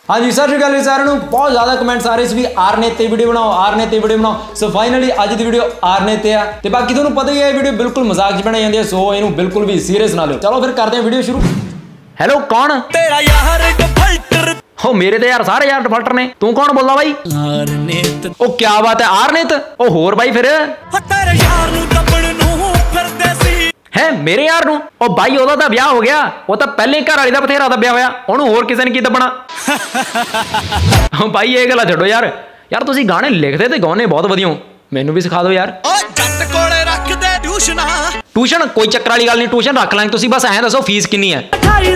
हाँ जी सत श्री अकाल सारिਆਂ ਨੂੰ बहुत ज़्यादा कमेंट्स आ रहे सी भी R-Nait ते वीडियो बनाओ R-Nait ते वीडियो बनाओ। सो फाइनली अज दी वीडियो R-Nait ते आ ते बाकी तुहानूं पता ही है वीडियो बिल्कुल मजाक च बनाई जांदी है, सो इहनूं बिल्कुल भी सीरियस ना लियो। चलो फिर करते हैं वीडियो शुरू। हेलो कौन तेरा यार डिफॉल्टर? हो मेरे ते यार सारे यार डिफॉल्टर ने। तू कौन बोलदा भाई? R-Nait। ओ क्या बात है R-Nait? ओ होर भाई फिर तेरे यार नूं दबण नूं फिरदे सी है मेरे यार नूं। ओ भाई ओदा तां ब्याह हो गया, वो तां पहले घर वाली दा बथेरा दब्बिया होया, ओनूं होर किसे ने की दबना। भाई ये गल्लां छड्डो यार, यार तुसीं गाने लिखदे ते गाउने बहुत वधिया हो, मैनूं भी सिखा दो यार। ओ जट कोले रख दे ट्यूशन कोई चक्कर वाली गल नहीं, ट्यूशन रख लांगे। तुसीं बस ऐं दसो फीस कितनी है?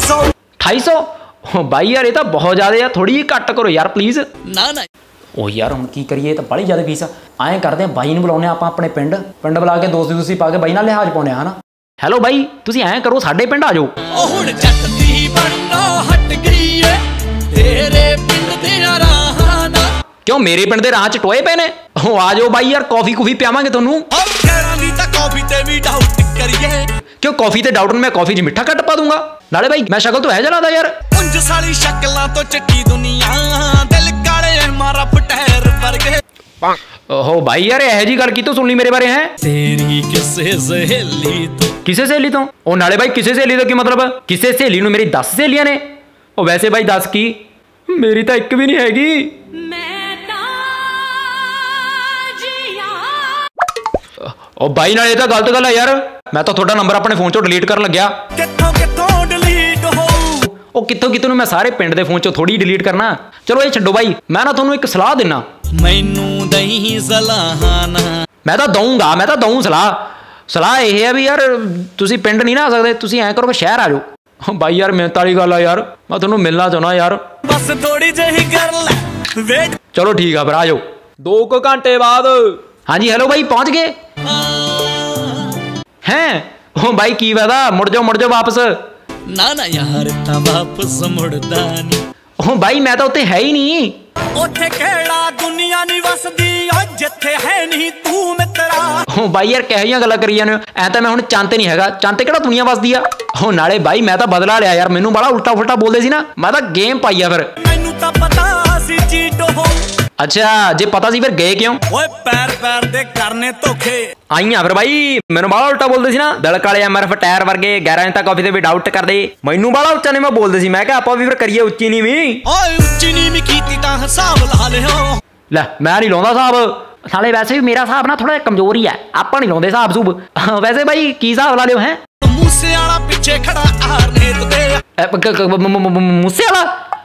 2800। भाई यार ये तो बहुत ज्यादा है, थोड़ी जी घट करो यार प्लीज। ना ना ओ यार हम की करिए, तो बड़ी ज्यादा फीस आ। ऐं करते हैं बाई नूं बुलाउने आपां अपने पिंड बुला के दोस्ती दूस्ती पा के बाई नाल लिहाज पाउने है ना। हेलो भाई तुसीं ऐं करो साडे पिंड आ जाओ। ओ हुण जट दी बनना हट गई है तेरे पिंड दे राहां ना। क्यों मेरे पिंड दे राह च टोए पे ने? ओ आ जाओ भाई यार, कॉफी कूफी पियावांगे तुहानूं। कॉफी ते भी डाउट करिए। क्यों कॉफी ते डाउट में कॉफी च मिठा घट पा दूंगा? नाले भाई मैं शक्ल तो है जलादा यार। उंज साली शक्लां तो चिट्टी दुनिया दिल काले मारा फटैर वर्गे। ओहो भाई यार यह जी गल की तो सुन ली मेरे बारे हैं। तेरी किसे सहेली तो किसे सहेली तो? ओ नाले भाई किसे सहेली तो की मतलब? किसे सहेली नूं मेरी 10 सहेलियां ने? ओ वैसे भाई 10 की मेरी तो एक भी नहीं हैगी। ओ भाई नाले तो गलत गल है यार, मैं तो थोड़ा नंबर अपने फोन चो डिलीट कर लग्या। कित्थों कित्थों डिलीट हो? ओ कित्थों कित्थों मैं सारे पिंड दे फोन चो थोड़ी डिलीट करना। चलो ये छड्डो भाई, मैं ना तुहानूं एक सलाह देना। मैनूं दई सलाह ना। मैं तो दूं सलाह ये है भी यार तुसीं पिंड नहीं ना आ सकदे, तुसीं ऐं करो शहर आ जाओ। भाई यार मेहनत वाली गल है यार, मैं तुहानूं मिलना चाहुंदा यार। बस थोड़ी जही कर ले वेट। चलो ठीक है फिर आ जाओ 2 घंटे बाद। हाँ जी हेलो भाई पहुंच गए हैं? ओ भाई की फायदा, मुड़ जाओ वापस। ना ना यार ता वापस मुड़दा नहीं। ओ भाई मैं तो उत्ते है ही नहीं। उत्थे केड़ा दुनिया नहीं वसदी ओ जिथे है नहीं तू मित्रा। ओ भाई यार कहियां गल्लां करी जाने, ऐ तां मैं हुण चंद ते नहीं हैगा, चंद ते केड़ा दुनिया वसदी आ। ओ नाले भाई मैं तो बदला लिया यार, मैनूं बड़ा उल्टा फुल्टा बोलदे सी ना, मैं तो गेम पाई आ फिर। मैनूं तां पता सी चीटो हो। अच्छा जे पता सी फिर गए क्यों? ओए पैर दे करने धोखे आईया फिर भाई, मैनूं बड़ा उल्टा बोलदे सी ना, दिल काले MRF टायर वर्गे 11 इंच तक कॉफी ते भी डाउट करदे। मैनूं बड़ा उच्चा नहीं मैं बोलदे सी, मैं कहा आपां भी फिर करिए उच्ची नीवीं। ओए उच्ची नीवीं कीती तां हिसाब ला लिओ। ले मैं नहीं लाउंदा हिसाब, साले वैसे भी मेरा हिसाब ना थोड़ा कमजोर ही है, आपां नहीं लाउंदे हिसाब सूब। वैसे भाई की हिसाब ला लिओ हैं? मूसे वाला पिछे खड़ा R-Nait ते मूसे वाला।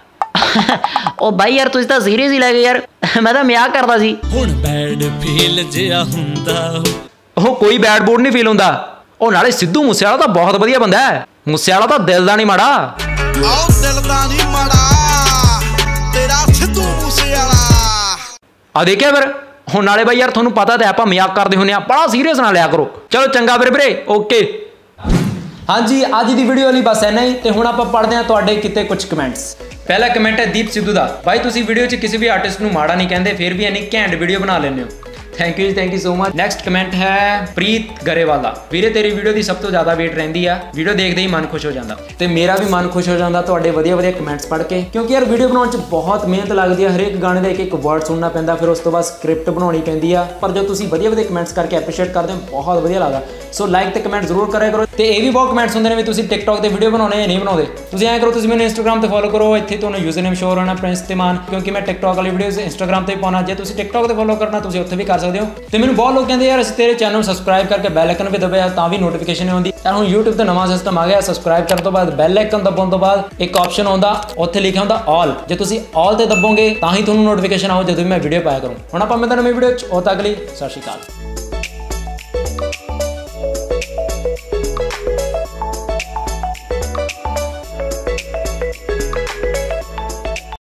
ओ भाई यार तुसीं तां सीरियस ही लगे यार, मैं तो मजाक करदा सी। हुण बैड फील जिहा हुंदा ओ कोई बैड बोर्ड नहीं फील हुंदा। ओ नाले सिद्धू मूसे वाला तो बहुत बढ़िया बंदा है, मूसे वाला तो दिल दा नहीं माड़ा। आओ दिल दा नहीं माड़ा तेरा सिद्धू मूसे वाला आ देखिया फिर। हुण नाले भाई यार तुहानूं पता ते आपां मजाक करदे हुंदे आ, बड़ा सीरियस ना लिया करो। चलो चंगा फिर वीरे ओके। हाँ जी अज की वीडियो वाली बस इन्ना ही, तो हुण आपां पढ़दे हां तुहाडे किते कुछ कमेंट्स। पहला कमेंट है दीप सिद्धू दा, भाई तुसी वीडियो च किसी भी आर्टिस्ट नूं माड़ा नहीं कहंदे, फिर भी इन्नी घैंट वीडियो बना लेंदे हो। Thank you so much. Next comment है प्रीत गरेवाल दा, वीरे तेरी वीडियो की सब तो ज़्यादा वेट रहिंदी आ, वीडियो देखते ही मन खुश हो जाता। तो मेरा भी मन खुश हो जाता तुहाडे वधिया वधिया कमेंट्स पढ़ के, क्योंकि यार वीडियो बनाउण च बहुत मेहनत लगती है, हरेक गाने का एक वर्ड सुनना पैंदा, फिर उस तो बाद स्क्रिप्ट बनानी पैंदी आ, पर जो तुसी वधिया वधिया कमेंट्स करके एप्रीशिएट करते हो बहुत वधिया लगदा। सो लाइक ते कमेंट जरूर करा करो। तो ये भी बहुत कमेंट्स होंगे ने भी तुसी टिकटॉक ते वीडियो बनाने या नहीं बनाते, तुसी ऐं करो तुसी मैंने इंस्टाग्राम ते फॉलो करो, इत्थे तुहानूं यूजर नेम शो होना प्रिंस Dhimann, क्योंकि मैं टिकटॉक वाली वीडियोज़ इंस्टाग्राम ते पाना, जे तुसी टिकटॉक ते फॉलो करना तुसी उत्थे भी कर सकते हो। तो मैंने बहुत लोग कहते यार असीं तेरे चैनल सबसक्राइब करके बैल आइकन भी दबाया तां भी नोटिफिकेशन नहीं आती। यार हुण यूट्यूब ते नवां सिस्टम आ गया, सबसक्राइब करन तो बाद बैल आइकन दबाउण तो बाद एक ऑप्शन आउंदा, उत्थे लिखिआ हुंदा ऑल, जे तुसी ऑल ते दबोगे तां ही तुहानूं नोटिफिकेशन आऊ जदों मैं वीडियो पाया करूँ। हुण आपां मिलदे नवीं वीडियो च, उद तक लई सत श्री अकाल।